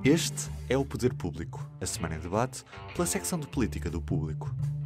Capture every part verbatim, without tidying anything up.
Este é o Poder Público, a semana em debate pela secção de Política do Público.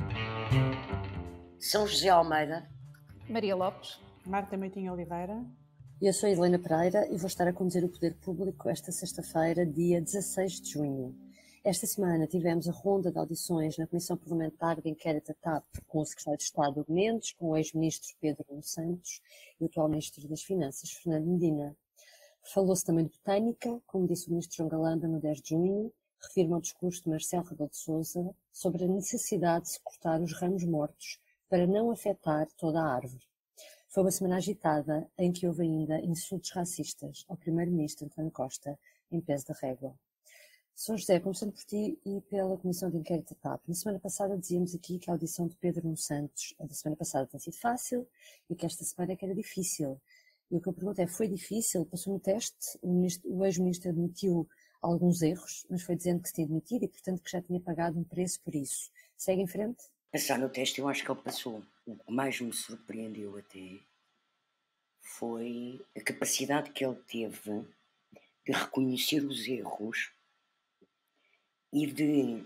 São José Almeida, Maria Lopes, Marta Moitinho Oliveira. Eu sou Helena Pereira e vou estar a conduzir o Poder Público esta sexta-feira, dia dezasseis de junho. Esta semana tivemos a ronda de audições na Comissão Parlamentar de Inquérito da TAP com o Secretário de Estado Hugo Mendes, com o ex-ministro Pedro Nuno Santos e o atual Ministro das Finanças, Fernando Medina. Falou-se também de botânica, como disse o Ministro João Galamba no dez de junho, refirma ao discurso de Marcelo Rebelo de Sousa sobre a necessidade de se cortar os ramos mortos para não afetar toda a árvore. Foi uma semana agitada em que houve ainda insultos racistas ao Primeiro-Ministro António Costa em peso da régua. São José, começando por ti e pela Comissão de Inquérito da TAP. Na semana passada dizíamos aqui que a audição de Pedro Nuno Santos, a da semana passada, tem sido fácil e que esta semana é que era difícil. E o que eu pergunto é, foi difícil? Passou no teste? O, ministro, o ex-ministro admitiu alguns erros, mas foi dizendo que se tinha admitido e, portanto, que já tinha pagado um preço por isso. Segue em frente? Passar no teste, eu acho que ele passou. O que mais me surpreendeu até foi a capacidade que ele teve de reconhecer os erros e de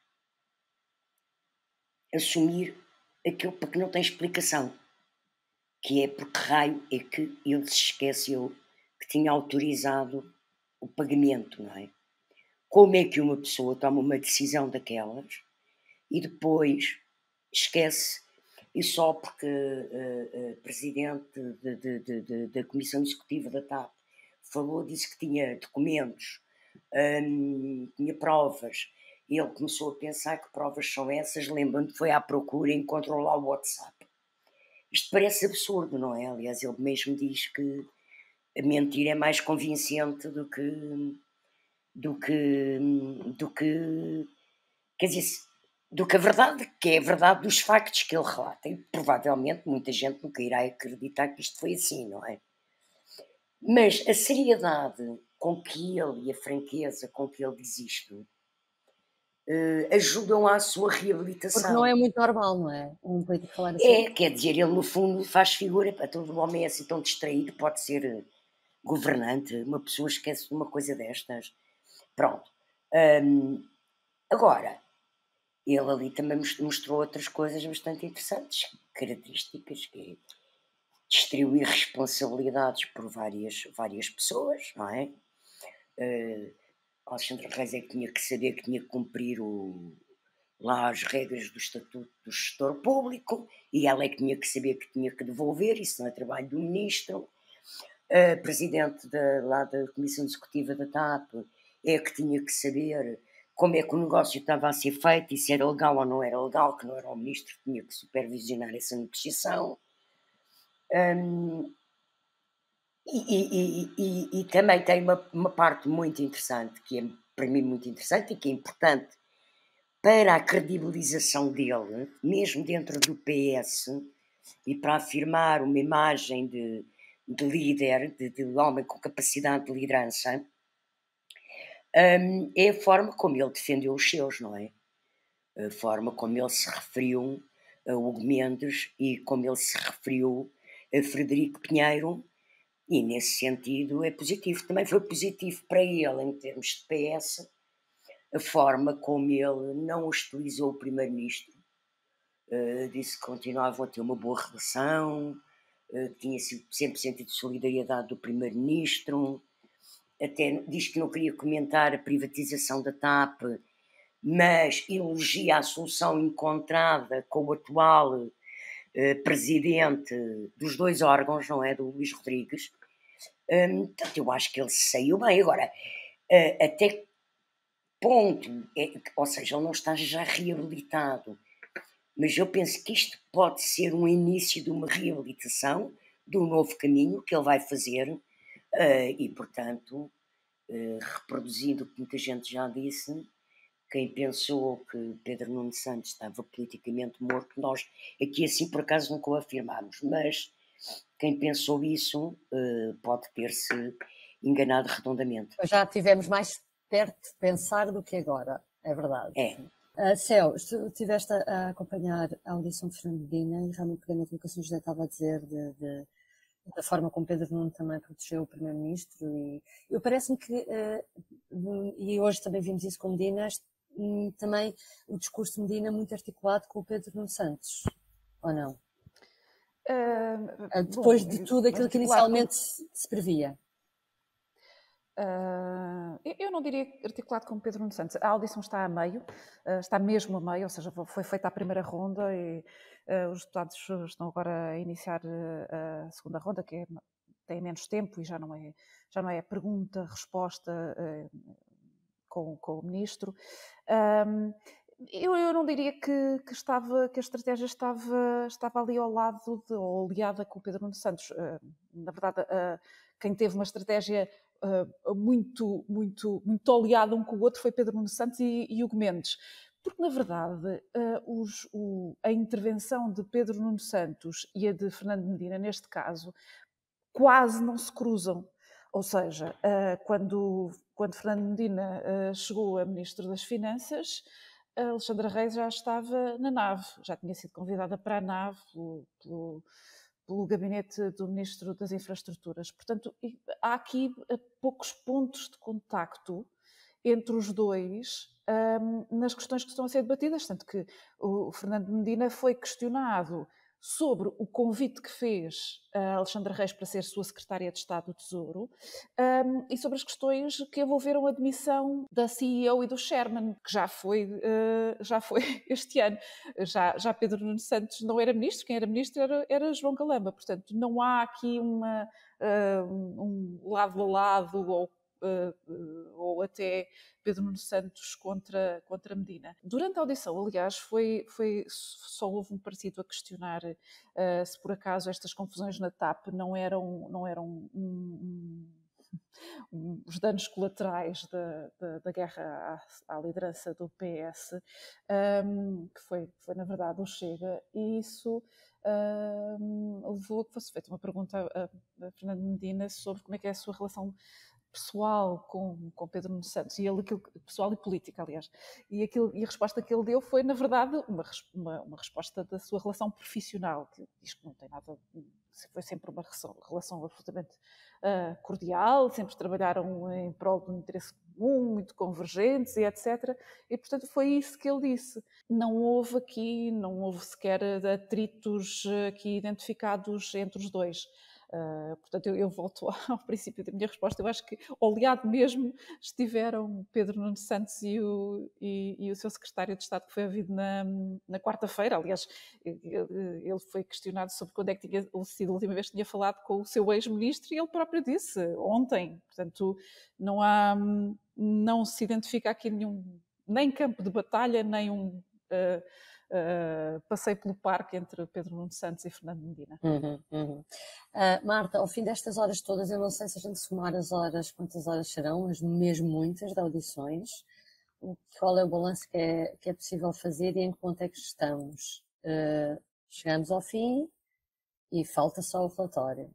assumir aquilo para que não tem explicação, que é porque raio é que ele se esqueceu que tinha autorizado o pagamento, não é? Como é que uma pessoa toma uma decisão daquelas e depois esquece, e só porque uh, uh, presidente de, de, de, de, da Comissão Executiva da TAP falou, disse que tinha documentos, um, tinha provas, e ele começou a pensar que provas são essas, lembrando que foi à procura e encontrou lá o WhatsApp. Isto parece absurdo, não é? Aliás, ele mesmo diz que a mentira é mais convincente do que do que do que quer dizer, do que a verdade, que é a verdade dos factos que ele relata. E provavelmente muita gente nunca irá acreditar que isto foi assim, não é? Mas a seriedade com que ele e a franqueza com que ele diz isto Uh, ajudam à sua reabilitação. Porque não é muito normal, não é? Um político falar assim. É, quer dizer, ele no fundo faz figura, para todo homem é assim tão distraído, pode ser governante, uma pessoa esquece de uma coisa destas. Pronto. Um, agora, ele ali também mostrou outras coisas bastante interessantes, características, que é distribuir responsabilidades por várias, várias pessoas, não é? Uh, Alexandre Reis é que tinha que saber que tinha que cumprir o, lá as regras do Estatuto do Gestor Público, e ela é que tinha que saber que tinha que devolver, isso não é trabalho do Ministro. A Presidente da, lá da Comissão Executiva da TAP é que tinha que saber como é que o negócio estava a ser feito e se era legal ou não era legal, que não era o Ministro que tinha que supervisionar essa negociação. Um, E, e, e, e também tem uma, uma parte muito interessante, que é para mim muito interessante e que é importante para a credibilização dele, mesmo dentro do P S, e para afirmar uma imagem de, de líder, de, de homem com capacidade de liderança, um, é a forma como ele defendeu os seus, não é? A forma como ele se referiu a Hugo Mendes e como ele se referiu a Frederico Pinheiro. E nesse sentido é positivo. Também foi positivo para ele, em termos de P S, a forma como ele não hostilizou o Primeiro-Ministro. Uh, disse que continuavam a ter uma boa relação, uh, tinha sempre sentido solidariedade do Primeiro-Ministro. Até diz que não queria comentar a privatização da TAP, mas elogia a solução encontrada com o atual uh, presidente dos dois órgãos, não é? Do Luís Rodrigues. Um, portanto, eu acho que ele saiu bem. Agora, uh, até que ponto, é, ou seja, ele não está já reabilitado, mas eu penso que isto pode ser um início de uma reabilitação, de um novo caminho que ele vai fazer, uh, e, portanto, uh, reproduzindo o que muita gente já disse, quem pensou que Pedro Nuno Santos estava politicamente morto, nós aqui assim por acaso nunca o afirmámos, mas quem pensou isso uh, pode ter-se enganado redondamente. Já tivemos mais perto de pensar do que agora, é verdade. É. Uh, Céu, tu estiveste a acompanhar a audição de Fernando Medina e realmente pegando aquilo que a senhora José estava a dizer de, de, da forma como Pedro Nuno também protegeu o Primeiro-Ministro, e eu parece-me que uh, e hoje também vimos isso com Medina, também o discurso de Medina muito articulado com o Pedro Nuno Santos, ou não? Uh, Depois bom, de tudo aquilo que inicialmente com... se, se previa. Uh, eu não diria articulado com Pedro Nuno Santos. A audição está a meio, uh, está mesmo a meio, ou seja, foi feita a primeira ronda e uh, os deputados estão agora a iniciar uh, a segunda ronda, que é, tem menos tempo e já não é, já não é pergunta-resposta uh, com, com o ministro. Um, eu, eu não diria que, que, estava, que a estratégia estava, estava ali ao lado de, ou aliada com o Pedro Nuno Santos. Uh, na verdade, uh, quem teve uma estratégia Uh, muito, muito, muito oleado um com o outro foi Pedro Nuno Santos e, e Hugo Mendes. Porque, na verdade, uh, os, o, a intervenção de Pedro Nuno Santos e a de Fernando Medina, neste caso, quase não se cruzam. Ou seja, uh, quando, quando Fernando Medina uh, chegou a Ministro das Finanças, a Alexandra Reis já estava na nave, já tinha sido convidada para a nave pelo... pelo pelo gabinete do Ministro das Infraestruturas. Portanto, há aqui poucos pontos de contacto entre os dois um, nas questões que estão a ser debatidas, tanto que o Fernando Medina foi questionado sobre o convite que fez a Alexandra Reis para ser sua secretária de Estado do Tesouro um, e sobre as questões que envolveram a demissão da C E O e do Chairman, que já foi, uh, já foi este ano. Já, já Pedro Nuno Santos não era ministro, quem era ministro era, era João Galamba. Portanto, não há aqui uma, uh, um lado a lado ou Uh, uh, ou até Pedro Nuno Santos contra, contra Medina. Durante a audição, aliás, foi, foi, só houve um partido a questionar uh, se por acaso estas confusões na T A P não eram, não eram um, um, um, os danos colaterais da, da, da guerra à, à liderança do P S, um, que foi, foi, na verdade, o Chega, e isso um, levou a que fosse feita uma pergunta a, a Fernando Medina sobre como é que é a sua relação pessoal com, com Pedro Nuno Santos, e ele, aquilo, pessoal e política, aliás, e, aquilo, e a resposta que ele deu foi, na verdade, uma, uma, uma resposta da sua relação profissional, que diz que não tem nada, foi sempre uma relação, relação absolutamente uh, cordial, sempre trabalharam em prol de um interesse comum, muito convergentes e etcétera. E, portanto, foi isso que ele disse. Não houve aqui, não houve sequer atritos aqui identificados entre os dois. Uh, portanto, eu, eu volto ao princípio da minha resposta. Eu acho que ao aliado mesmo estiveram Pedro Nuno Santos e o, e, e o seu secretário de Estado, que foi havido na, na quarta-feira. Aliás, ele, ele foi questionado sobre quando é que tinha sido a última vez que tinha falado com o seu ex-ministro, e ele próprio disse ontem. Portanto, não há, não se identifica aqui nenhum, nem campo de batalha, nem um... Uh, Uh, passei pelo parque entre Pedro Nuno Santos e Fernando Medina. Uhum, uhum. Uh, Marta, ao fim destas horas todas, eu não sei se a gente somar as horas, quantas horas serão, mas mesmo muitas de audições, qual é o balanço que é, que é possível fazer e em que ponto é que estamos? Uh, chegamos ao fim e falta só o relatório.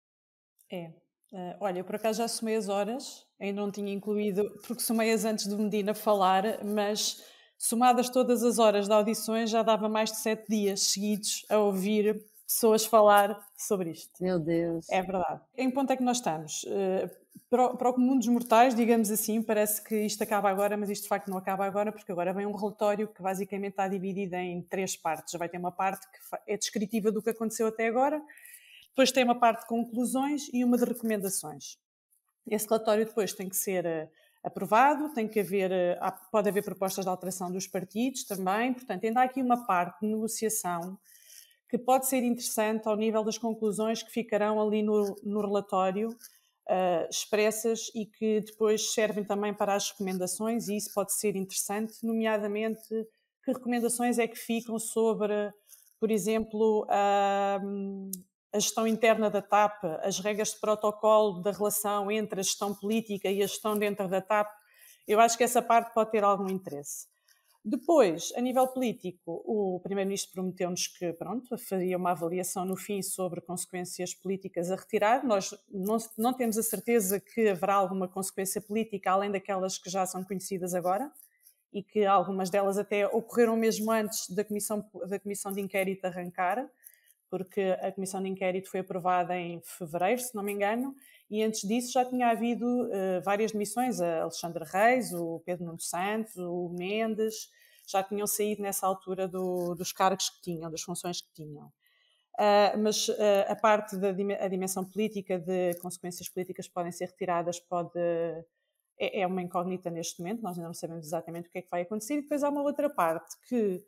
É. Uh, olha, eu por acaso já somei as horas, ainda não tinha incluído, porque somei-as antes do Medina falar, mas somadas todas as horas de audições já dava mais de sete dias seguidos a ouvir pessoas falar sobre isto. Meu Deus. É verdade. Em que ponto é que nós estamos? Uh, para, o, para o comum dos mortais, digamos assim, parece que isto acaba agora, mas isto de facto não acaba agora, porque agora vem um relatório que basicamente está dividido em três partes. Já vai ter uma parte que é descritiva do que aconteceu até agora, depois tem uma parte de conclusões e uma de recomendações. Esse relatório depois tem que ser uh, aprovado, tem que haver, uh, pode haver propostas de alteração dos partidos também, portanto ainda há aqui uma parte de negociação que pode ser interessante ao nível das conclusões que ficarão ali no, no relatório uh, expressas e que depois servem também para as recomendações, e isso pode ser interessante, nomeadamente que recomendações é que ficam sobre, por exemplo, uh, a gestão interna da T A P, as regras de protocolo da relação entre a gestão política e a gestão dentro da T A P. Eu acho que essa parte pode ter algum interesse. Depois, a nível político, o Primeiro-Ministro prometeu-nos que, pronto, faria uma avaliação no fim sobre consequências políticas a retirar. Nós não, não temos a certeza que haverá alguma consequência política além daquelas que já são conhecidas agora, e que algumas delas até ocorreram mesmo antes da comissão, da comissão de inquérito arrancar. porque a comissão de inquérito foi aprovada em fevereiro, se não me engano, e antes disso já tinha havido uh, várias demissões, a Alexandre Reis, o Pedro Nuno Santos, o Mendes, já tinham saído nessa altura do, dos cargos que tinham, das funções que tinham. Uh, mas uh, a parte da a dimensão política, de consequências políticas que podem ser retiradas, pode, é, é uma incógnita neste momento, nós ainda não sabemos exatamente o que é que vai acontecer. E depois há uma outra parte que,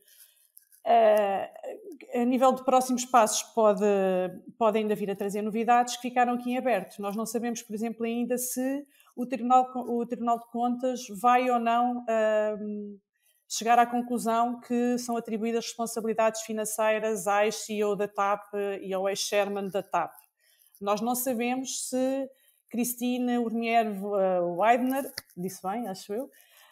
uh, a nível de próximos passos, pode, pode ainda vir a trazer novidades que ficaram aqui em aberto. Nós não sabemos, por exemplo, ainda se o Tribunal, o Tribunal de Contas vai ou não uh, chegar à conclusão que são atribuídas responsabilidades financeiras à ex-C E O da T A P e ao ex-chairman da T A P. Nós não sabemos se Cristina Urnier Weidner, disse bem, acho eu,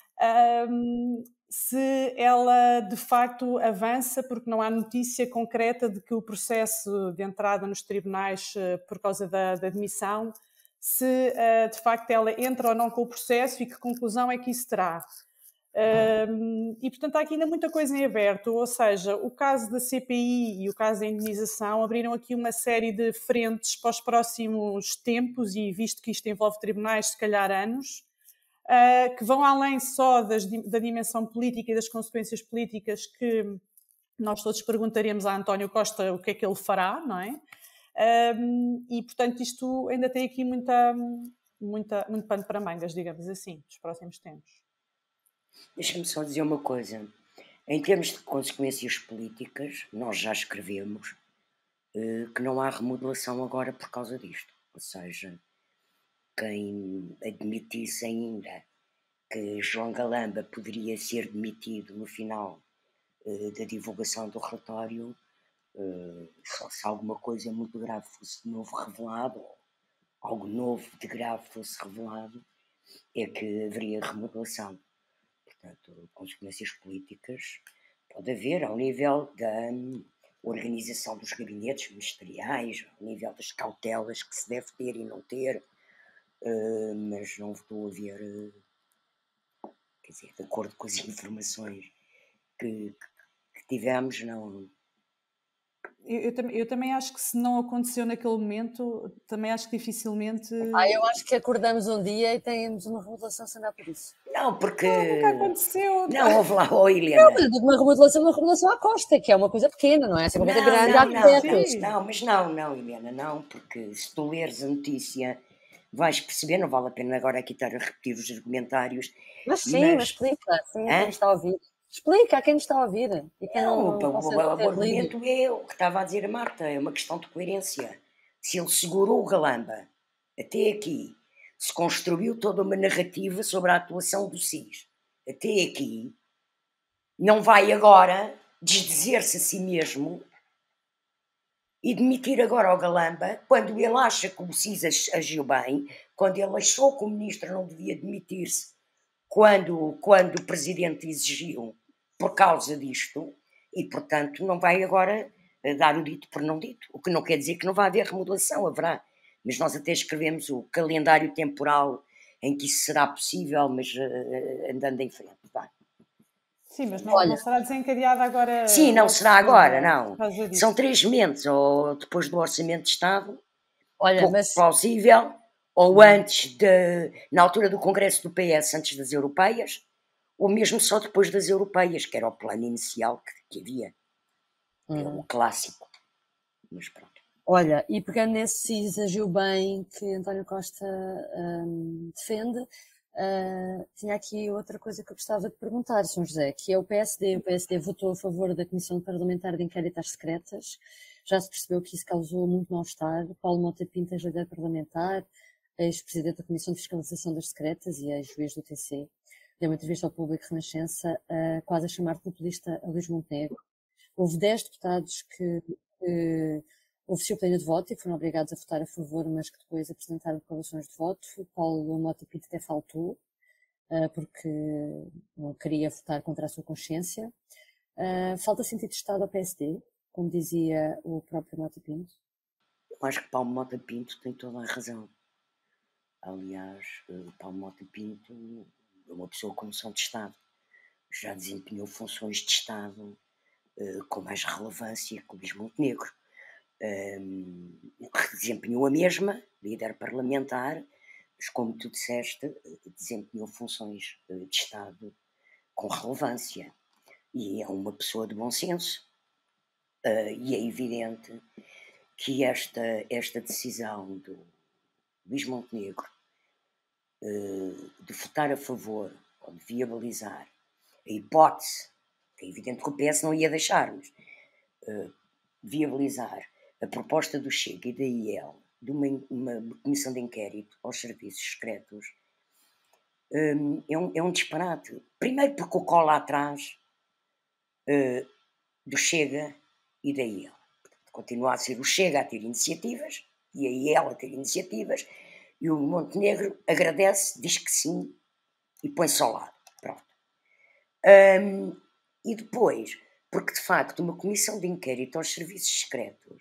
um, se ela de facto avança, porque não há notícia concreta de que o processo de entrada nos tribunais por causa da, da demissão, se uh, de facto ela entra ou não com o processo e que conclusão é que isso terá. Um, e portanto há aqui ainda muita coisa em aberto, ou seja, o caso da C P I e o caso da indenização abriram aqui uma série de frentes para os próximos tempos, e visto que isto envolve tribunais, se calhar anos, uh, que vão além só das, da dimensão política e das consequências políticas, que nós todos perguntaremos a António Costa o que é que ele fará, não é? Um, e portanto isto ainda tem aqui muita, muita, muito pano para mangas, digamos assim, nos próximos tempos. Deixa-me só dizer uma coisa. Em termos de consequências políticas, nós já escrevemos uh, que não há remodelação agora por causa disto. Ou seja, quem admitisse ainda que João Galamba poderia ser demitido no final uh, da divulgação do relatório, uh, só se alguma coisa muito grave fosse de novo revelado, ou algo novo de grave fosse revelado, é que haveria remodelação. Portanto, consequências políticas pode haver ao nível da um, organização dos gabinetes ministeriais, ao nível das cautelas que se deve ter e não ter, uh, mas não estou a ver, uh, quer dizer, de acordo com as informações que, que tivemos, não. Eu, eu, também, eu também acho que se não aconteceu naquele momento, também acho que dificilmente... Ah, eu acho que acordamos um dia e temos uma remodelação sem dar por isso. Não, porque... Não, nunca aconteceu. Não, houve lá, oh Helena. Não, mas uma remodelação, uma remodelação à costa, que é uma coisa pequena, não é? Assim, uma coisa grande, não, há não, projetos. não, não, mas não, não, Helena, não, porque se tu leres a notícia vais perceber, não vale a pena agora aqui estar a repetir os argumentários. Mas sim, mas, mas explica, sim, a quem nos está a ouvir. Explica a quem nos está a ouvir. E quem não, não, o, o, o argumento é o que estava a dizer a Marta, é uma questão de coerência. Se ele segurou o Galamba até aqui, se construiu toda uma narrativa sobre a atuação do C I S até aqui, não vai agora desdizer-se a si mesmo e demitir agora o Galamba quando ele acha que o C I S agiu bem, quando ele achou que o ministro não devia demitir-se, quando, quando o presidente exigiu por causa disto, e portanto não vai agora dar o dito por não dito, o que não quer dizer que não vai haver remodelação, haverá, mas nós até escrevemos o calendário temporal em que isso será possível, mas uh, andando em frente, vai. Sim, mas não, Olha, não será desencadeada agora... Sim, não será agora, não. São três meses, ou depois do Orçamento de Estado, Olha, pouco mas... plausível, ou antes, de, na altura do Congresso do P S, antes das europeias, ou mesmo só depois das europeias, que era o plano inicial que, que havia. Hum. É o clássico. Mas pronto. Olha, e pegando nesse C I S agiu bem que António Costa hum, defende, uh, tinha aqui outra coisa que eu gostava de perguntar, senhor José, que é o P S D. O P S D votou a favor da Comissão Parlamentar de Inquérito às Secretas. Já se percebeu que isso causou muito mal-estar. Paulo Mota Pinto, ex-líder parlamentar, ex-presidente da Comissão de Fiscalização das Secretas e ex-juiz do T C, deu uma entrevista ao Público Renascença, uh, quase a chamar populista a Luís Montenegro. Houve dez deputados que, que ofereciam pleno de voto e foram obrigados a votar a favor, mas que depois apresentaram declarações de voto. O Paulo Mota Pinto até faltou, uh, porque não queria votar contra a sua consciência. Uh, falta sentido de Estado ao P S D, como dizia o próprio Mota Pinto? Eu acho que Paulo Mota Pinto tem toda a razão. Aliás, uh, Paulo Mota Pinto é uma pessoa com noção de Estado. Já desempenhou funções de Estado uh, com mais relevância que Luís Montenegro. um, desempenhou a mesma, líder parlamentar, mas como tu disseste, desempenhou funções de Estado com relevância. E é uma pessoa de bom senso. Uh, e é evidente que esta, esta decisão do Luís Montenegro uh, de votar a favor ou de viabilizar a hipótese, que é evidente que o P S não ia deixar, mas uh, viabilizar a proposta do Chega e da I E L de uma, uma comissão de inquérito aos serviços secretos um, é, um, é um disparate. Primeiro porque o colo lá atrás uh, do Chega e da I E L. Continua a ser o Chega a ter iniciativas e a I E L a ter iniciativas, e o Montenegro agradece, diz que sim e põe-se ao lado. Pronto. Um, e depois, porque de facto uma comissão de inquérito aos serviços secretos,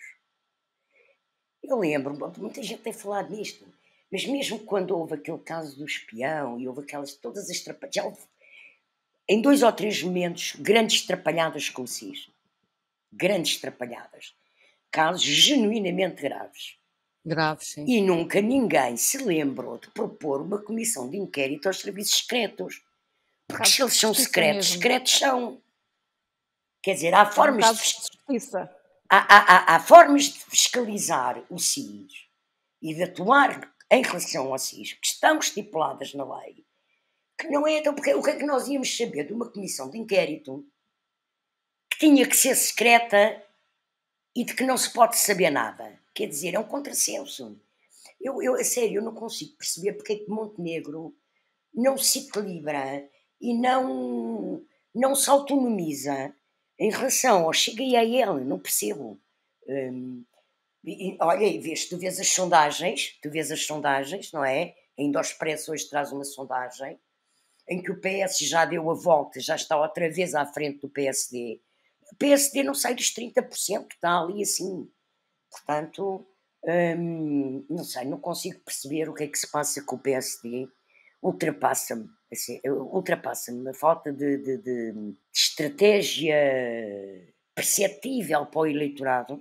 eu lembro, muita gente tem falado nisto, mas mesmo quando houve aquele caso do espião e houve aquelas, todas as trapalhadas, em dois ou três momentos, grandes trapalhadas com o S I S. Grandes trapalhadas. Casos genuinamente graves. Graves, sim. E nunca ninguém se lembrou de propor uma comissão de inquérito aos serviços secretos. Porque Casos se eles são de justiça secretos, mesmo. secretos são. Quer dizer, há São formas, casos de, de justiça. há, há, há, há formas de fiscalizar o S I S e de atuar em relação ao S I S que estão estipuladas na lei, que não é. Então, porque, o que é que nós íamos saber de uma comissão de inquérito que tinha que ser secreta e de que não se pode saber nada? Quer dizer, é um contrassenso. Eu, eu, a sério, eu não consigo perceber porque é que Montenegro não se equilibra e não, não se autonomiza em relação ao Chega e a ele. Não percebo. Hum, e, olha, e vês, tu vês as sondagens, tu vês as sondagens, não é? Ainda o Expresso hoje traz uma sondagem em que o P S já deu a volta, já está outra vez à frente do P S D. O P S D não sai dos trinta por cento, está ali assim. Portanto, hum, não sei, não consigo perceber o que é que se passa com o P S D. Ultrapassa-me, assim, ultrapassa-me a falta de, de, de estratégia perceptível para o eleitorado.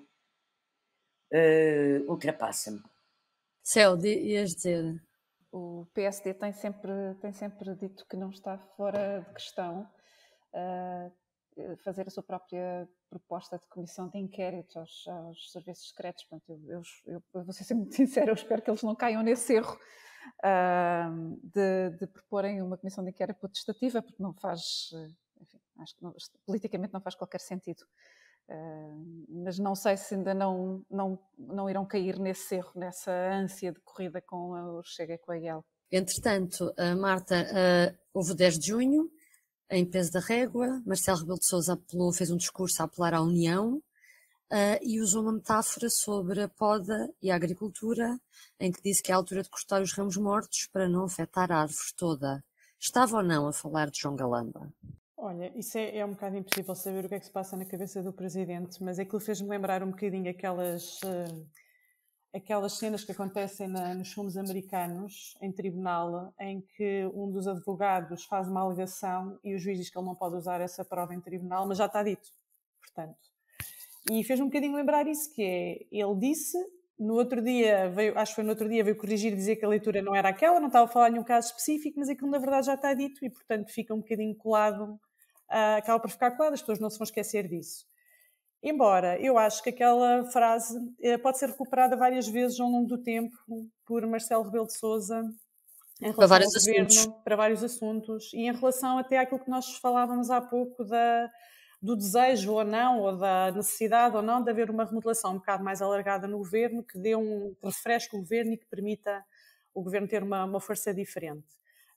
Uh, ultrapassa-me. Céu, ias dizer... O P S D tem sempre, tem sempre dito que não está fora de questão uh, fazer a sua própria proposta de comissão de inquérito aos, aos serviços secretos. Portanto, eu, eu, eu vou ser muito sincera, eu espero que eles não caiam nesse erro uh, de, de proporem uma comissão de inquérito potestativa, porque não faz, enfim, acho que não, politicamente não faz qualquer sentido. Uh, mas não sei se ainda não, não, não irão cair nesse erro, nessa ânsia de corrida com o Chega e com a I E L. Entretanto, a Marta, uh, houve o dez de junho, em peso da régua, Marcelo Rebelo de Sousa apelou, fez um discurso a apelar à União uh, e usou uma metáfora sobre a poda e a agricultura, em que disse que é a altura de cortar os ramos mortos para não afetar a árvore toda. Estava ou não a falar de João Galamba? Olha, isso é, é um bocado impossível saber o que é que se passa na cabeça do Presidente, mas aquilo fez-me lembrar um bocadinho aquelas, uh, aquelas cenas que acontecem na, nos filmes americanos, em tribunal, em que um dos advogados faz uma alegação e o juiz diz que ele não pode usar essa prova em tribunal, mas já está dito, portanto. E fez-me um bocadinho lembrar isso, que é, ele disse, no outro dia, veio, acho que foi no outro dia, veio corrigir e dizer que a leitura não era aquela, não estava a falar de nenhum caso específico, mas aquilo na verdade já está dito e, portanto, fica um bocadinho colado. Uh, acaba por ficar colado, as pessoas não se vão esquecer disso. Embora eu acho que aquela frase uh, pode ser recuperada várias vezes ao longo do tempo por Marcelo Rebelo de Sousa em relação para vários ao governo, assuntos. para vários assuntos, e em relação até àquilo que nós falávamos há pouco da, do desejo ou não, ou da necessidade ou não de haver uma remodelação um bocado mais alargada no governo, que dê um que refresque o governo e que permita o governo ter uma, uma força diferente.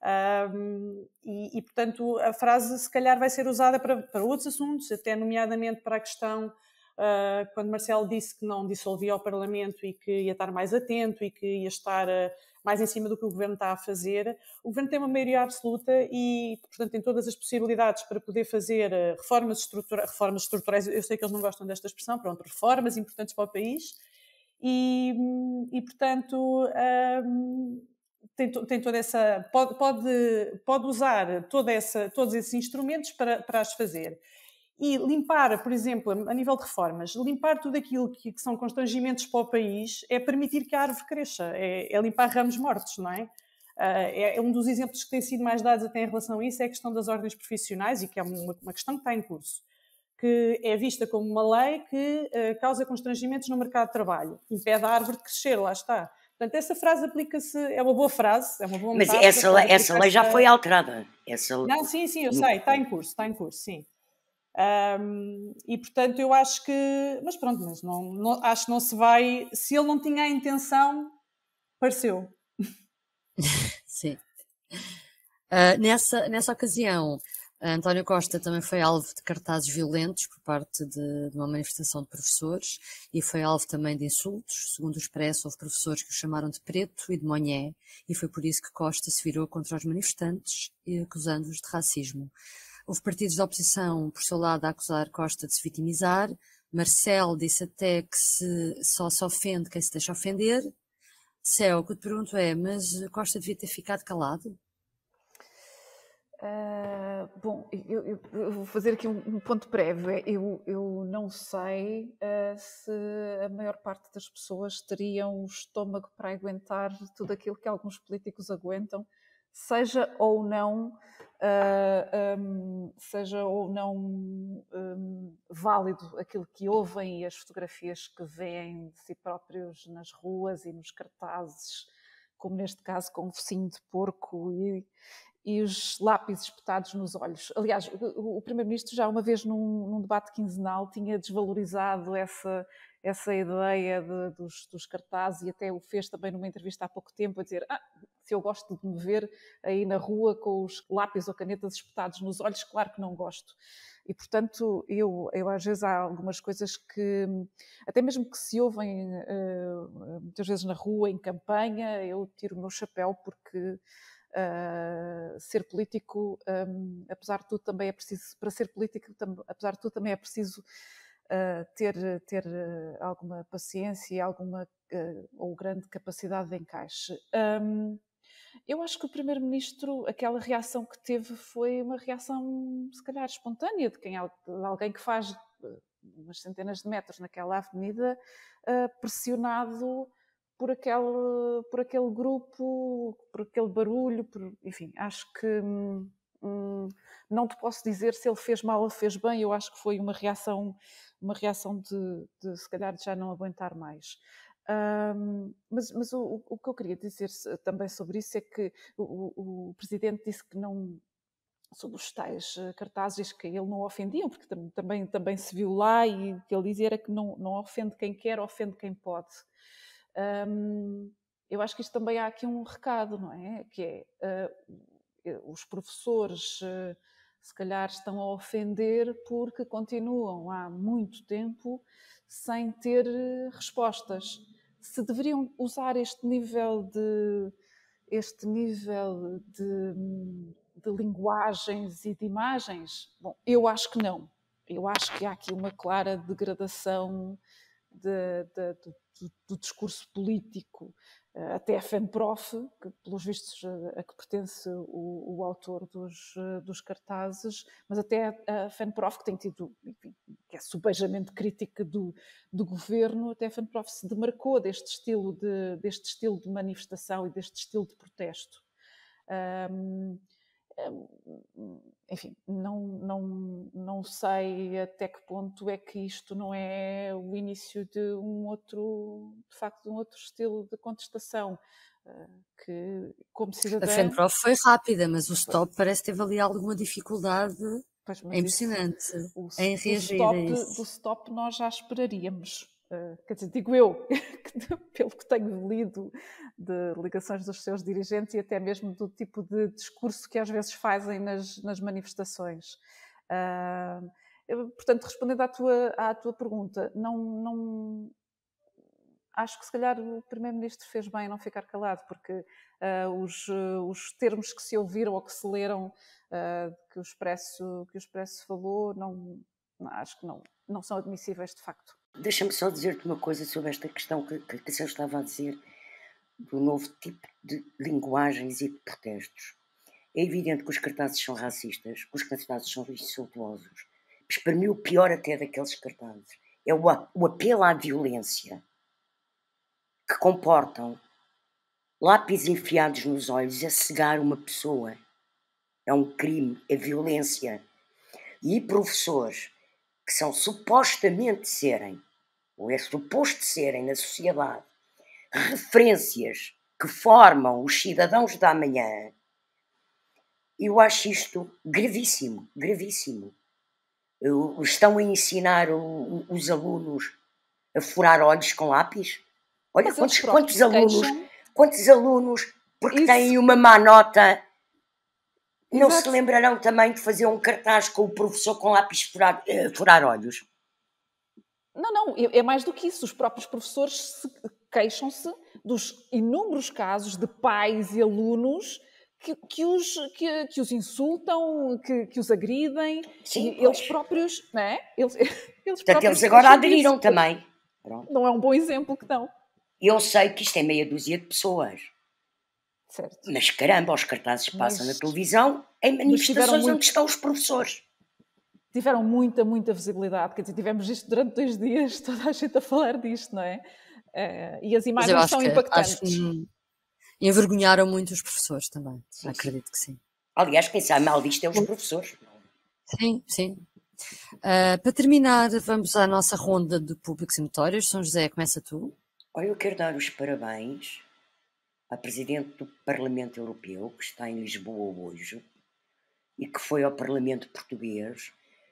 Um, e, e, portanto, a frase se calhar vai ser usada para, para outros assuntos, até nomeadamente para a questão, uh, quando Marcelo disse que não dissolvia o Parlamento e que ia estar mais atento e que ia estar uh, mais em cima do que o Governo está a fazer. O Governo tem uma maioria absoluta e, portanto, tem todas as possibilidades para poder fazer uh, reformas, estrutura, reformas estruturais. Eu sei que eles não gostam desta expressão, pronto, reformas importantes para o país e, e portanto... Um, Tem, tem toda essa, pode, pode, pode usar toda essa, todos esses instrumentos para, para as fazer. E limpar, por exemplo, a nível de reformas, limpar tudo aquilo que, que são constrangimentos para o país é permitir que a árvore cresça, é, é limpar ramos mortos, não é? Uh, é, é um dos exemplos que têm sido mais dados até em relação a isso, é a questão das ordens profissionais, e que é uma, uma questão que está em curso, que é vista como uma lei que uh, causa constrangimentos no mercado de trabalho, impede a árvore de crescer, lá está. Portanto, essa frase aplica-se, é uma boa frase, é uma boa Mas metáfora, essa, lei, essa lei já foi alterada. Essa... Não, sim, sim, eu sei, está em curso, está em curso, sim. Um, e portanto eu acho que, mas pronto, mas não, não, acho que não se vai, se ele não tinha a intenção, pareceu. Sim. Uh, nessa, nessa ocasião, António Costa também foi alvo de cartazes violentos por parte de, de uma manifestação de professores e foi alvo também de insultos. Segundo o Expresso, houve professores que o chamaram de preto e de monhé, e foi por isso que Costa se virou contra os manifestantes, acusando-os de racismo. Houve partidos de oposição, por seu lado, a acusar Costa de se vitimizar. Marcel disse até que se, só se ofende quem se deixa ofender. Céu, o que eu te pergunto é, mas Costa devia ter ficado calado? Uh, bom, eu, eu, eu vou fazer aqui um, um ponto prévio. Eu, eu não sei uh, se a maior parte das pessoas teriam o estômago para aguentar tudo aquilo que alguns políticos aguentam, seja ou não uh, um, seja ou não um, válido aquilo que ouvem e as fotografias que veem de si próprios nas ruas e nos cartazes, como neste caso com o focinho de porco e, e os lápis espetados nos olhos. Aliás, o, o Primeiro-Ministro já uma vez num, num debate quinzenal tinha desvalorizado essa, essa ideia de, dos, dos cartazes, e até o fez também numa entrevista há pouco tempo, a dizer: ah, se eu gosto de me ver aí na rua com os lápis ou canetas espetados nos olhos, claro que não gosto. E, portanto, eu, eu às vezes há algumas coisas que, até mesmo que se ouvem uh, muitas vezes na rua, em campanha, eu tiro o meu chapéu, porque Uh, ser político, um, apesar de tudo, também é preciso, para ser político, tam, apesar de tudo, também é preciso uh, ter, ter uh, alguma paciência e alguma uh, ou grande capacidade de encaixe. Um, eu acho que o Primeiro-Ministro, aquela reação que teve foi uma reação, se calhar, espontânea, de, quem, de alguém que faz umas centenas de metros naquela avenida, uh, pressionado por aquele, por aquele grupo, por aquele barulho, por, enfim, acho que hum, não te posso dizer se ele fez mal ou fez bem. Eu acho que foi uma reação, uma reação de, de se calhar de já não aguentar mais. Um, mas mas o, o que eu queria dizer também sobre isso é que o, o Presidente disse que não, sobre os tais cartazes, que ele não ofendiam, porque também, também se viu lá, e o que ele dizia era que não, não ofende quem quer, ofende quem pode. Um, eu acho que isto também há aqui um recado, não é? Que é, uh, os professores uh, se calhar estão a ofender porque continuam há muito tempo sem ter respostas. Se deveriam usar este nível de, este nível de, de linguagens e de imagens, bom, eu acho que não. Eu acho que há aqui uma clara degradação de, de, de, do, do discurso político. Até a FENPROF, que pelos vistos a que pertence o, o autor dos, dos cartazes, mas até a FENPROF, que tem tido, enfim, que é subejamente crítica do, do governo, até a FENPROF se demarcou deste estilo de, deste estilo de manifestação e deste estilo de protesto. Um, enfim, não, não, não sei até que ponto é que isto não é o início de um outro, de facto, de um outro estilo de contestação, que, como cidadã... A FENPROF foi rápida, mas o stop parece que teve ali alguma dificuldade. Pois, é impressionante isso, o, em reagir stop, a isso. Do stop nós já esperaríamos. Uh, quer dizer, digo eu, pelo que tenho lido de ligações dos seus dirigentes e até mesmo do tipo de discurso que às vezes fazem nas, nas manifestações. Uh, eu, portanto, respondendo à tua, à tua pergunta, não, não, acho que se calhar o Primeiro-Ministro fez bem em não ficar calado, porque uh, os, uh, os termos que se ouviram ou que se leram, uh, que, o Expresso, que o Expresso falou, não, não, acho que não, não são admissíveis de facto. Deixa-me só dizer-te uma coisa sobre esta questão que, que, que a senhora estava a dizer, do novo tipo de linguagens e de protestos. É evidente que os cartazes são racistas, que os cartazes são insultuosos, Mas para mim o pior até daqueles cartazes é o, o apelo à violência que comportam lápis enfiados nos olhos a cegar uma pessoa. É um crime, é violência. E professores que são supostamente serem, ou é suposto serem na sociedade, referências que formam os cidadãos da amanhã, eu acho isto gravíssimo, gravíssimo. Estão a ensinar o, os alunos a furar olhos com lápis? Olha, quantos, quantos alunos, queixam... quantos alunos, porque Isso. têm uma má nota, não Exato. se lembrarão também de fazer um cartaz com o professor com lápis furar, uh, furar olhos? Não, não, é mais do que isso. Os próprios professores queixam-se dos inúmeros casos de pais e alunos que, que, os, que, que os insultam, que, que os agridem. Sim, e eles próprios, não é? Eles, eles, Portanto, eles agora aderiram isso. também. Pronto. Não é um bom exemplo que dão. Eu sei que isto é meia dúzia de pessoas. Certo. Mas caramba, os cartazes passam mas, na televisão em manifestações muito... onde estão os professores. Tiveram muita, muita visibilidade. Quer dizer, tivemos isto durante dois dias, toda a gente a falar disto, não é? Uh, e as imagens são que, impactantes. Acho que envergonharam muito os professores também. Sim, acredito sim. que sim. Aliás, quem sabe mal disto é os professores. Sim, sim. Uh, para terminar, vamos à nossa ronda de públicos e notórios. São José, começa tu. Olha, eu quero dar os parabéns à Presidente do Parlamento Europeu, que está em Lisboa hoje, e que foi ao Parlamento Português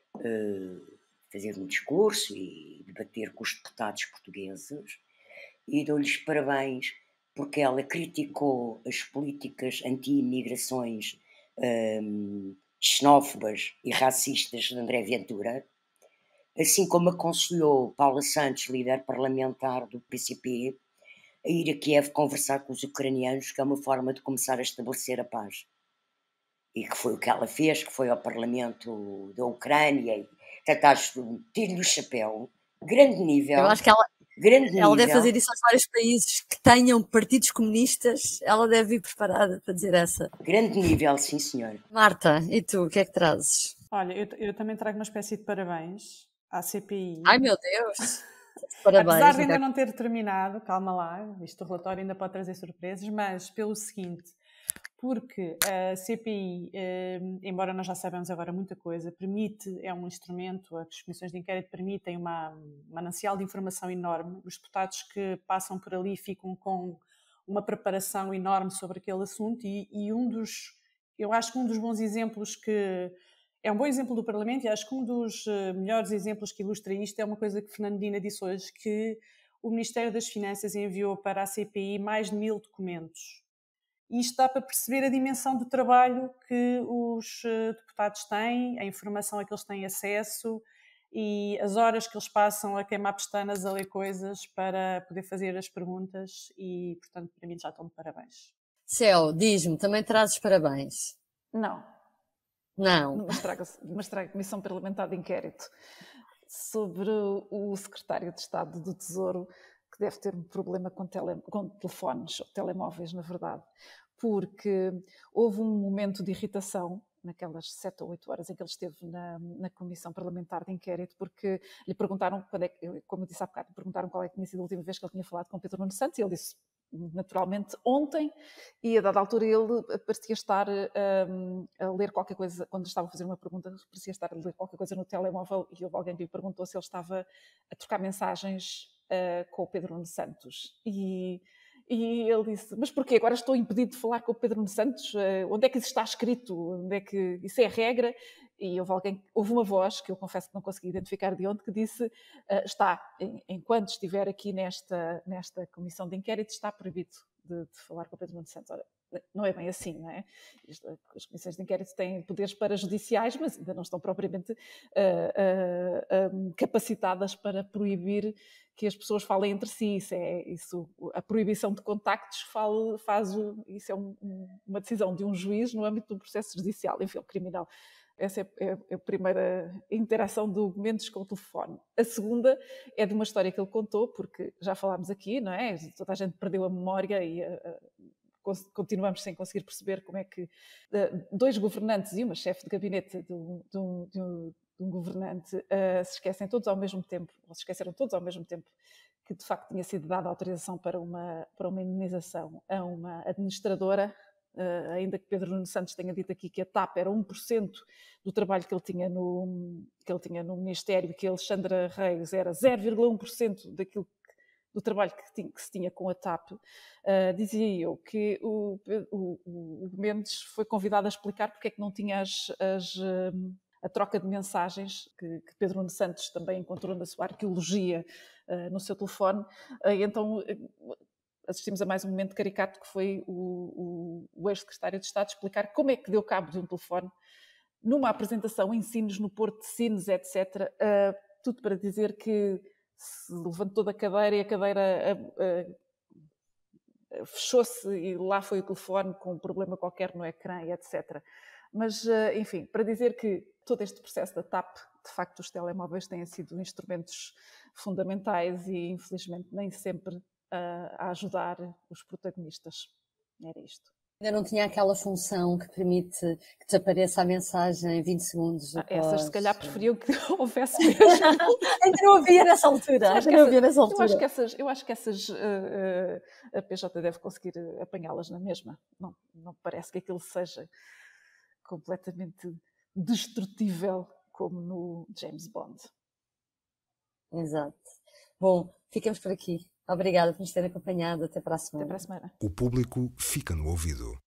uh, fazer um discurso e debater com os deputados portugueses, e dou-lhes parabéns porque ela criticou as políticas anti-imigrações um, xenófobas e racistas de André Ventura, assim como aconselhou Paula Santos, líder parlamentar do P C P, a ir a Kiev conversar com os ucranianos, que é uma forma de começar a estabelecer a paz. E que foi o que ela fez, que foi ao Parlamento da Ucrânia, e trataste de tiro-lhe o chapéu, grande nível. Eu acho que ela, grande ela nível. deve fazer isso aos vários países que tenham partidos comunistas, ela deve ir preparada para dizer essa. Grande nível, sim senhor. Marta, e tu, o que é que trazes? Olha, eu, eu também trago uma espécie de parabéns à C P I. Ai meu Deus! Parabéns. Apesar de ainda não ter terminado, calma lá, este relatório ainda pode trazer surpresas, mas pelo seguinte, porque a C P I, eh, embora nós já saibamos agora muita coisa, permite, é um instrumento, as comissões de inquérito permitem uma, um manancial de informação enorme, os deputados que passam por ali ficam com uma preparação enorme sobre aquele assunto e, e um dos, eu acho que um dos bons exemplos que é um bom exemplo do Parlamento e acho que um dos uh, melhores exemplos que ilustra isto é uma coisa que Fernandina disse hoje, que o Ministério das Finanças enviou para a C P I mais de mil documentos. E isto dá para perceber a dimensão do trabalho que os uh, deputados têm, a informação a que eles têm acesso e as horas que eles passam a queimar pestanas a ler coisas para poder fazer as perguntas e, portanto, para mim já estão de parabéns. Céu, diz-me, também trazes parabéns? Não. Não. Mas trago, mas trago a Comissão Parlamentar de Inquérito sobre o secretário de Estado do Tesouro, que deve ter um problema com, tele, com telefones, ou telemóveis, na verdade, porque houve um momento de irritação naquelas sete ou oito horas em que ele esteve na, na Comissão Parlamentar de Inquérito, porque lhe perguntaram, quando é, como eu disse há bocado, perguntaram qual é que tinha sido a última vez que ele tinha falado com Pedro Nuno Santos, e ele disse, naturalmente, ontem, e a dada altura ele parecia estar um, a ler qualquer coisa, quando estava a fazer uma pergunta, parecia estar a ler qualquer coisa no telemóvel, e houve alguém que lhe perguntou se ele estava a trocar mensagens uh, com o Pedro Nuno Santos. E... E ele disse, mas porquê? Agora estou impedido de falar com o Pedro Nuno Santos? Uh, onde é que isso está escrito? Onde é que isso é a regra? E houve, alguém, houve uma voz, que eu confesso que não consegui identificar de onde, que disse, uh, está, em, enquanto estiver aqui nesta, nesta comissão de inquérito, está proibido de, de falar com o Pedro Nuno Santos. Ora, não é bem assim, não é? As comissões de inquérito têm poderes parajudiciais, mas ainda não estão propriamente uh, uh, um, capacitadas para proibir que as pessoas falem entre si. Isso é, isso, a proibição de contactos fala, faz, isso é um, uma decisão de um juiz no âmbito do processo judicial, enfim, criminal. Essa é, é, é a primeira interação de documentos com o telefone. A segunda é de uma história que ele contou, porque já falámos aqui, não é? Toda a gente perdeu a memória e a, a, continuamos sem conseguir perceber como é que dois governantes e uma chefe de gabinete de um, de um, de um, de um governante uh, se esquecem todos ao mesmo tempo, ou se esqueceram todos ao mesmo tempo, que de facto tinha sido dada autorização para uma, para uma indenização a uma administradora, uh, ainda que Pedro Nuno Santos tenha dito aqui que a TAP era um por cento do trabalho que ele tinha no, que ele tinha no Ministério, que a Alexandra Reis era zero vírgula um por cento daquilo do trabalho que, tinha, que se tinha com a TAP, uh, dizia eu que o, o, o Mendes foi convidado a explicar porque é que não tinha as, as, um, a troca de mensagens que, que Pedro Nuno Santos também encontrou na sua arqueologia uh, no seu telefone. Uh, então uh, assistimos a mais um momento caricato que foi o, o, o ex-secretário de Estado explicar como é que deu cabo de um telefone numa apresentação em Sines, no Porto de Sines, etcétera. Uh, tudo para dizer que se levantou da cadeira e a cadeira uh, uh, fechou-se e lá foi o telefone com um problema qualquer no ecrã, etcétera. Mas, uh, enfim, para dizer que todo este processo da TAP, de facto, os telemóveis têm sido instrumentos fundamentais e, infelizmente, nem sempre uh, a ajudar os protagonistas. Era isto. Ainda não tinha aquela função que permite que desapareça a mensagem em vinte segundos após... Essas, se calhar, preferiam que houvesse mesmo. Ainda não havia nessa altura. Acho que, havia nessa altura. Eu acho que essas, eu acho que essas uh, uh, a P J deve conseguir apanhá-las na mesma. Não, não parece que aquilo seja completamente destrutível como no James Bond. Exato. Bom, ficamos por aqui. Obrigada por nos ter acompanhado. Até para a semana. Até para a semana. O público fica no ouvido.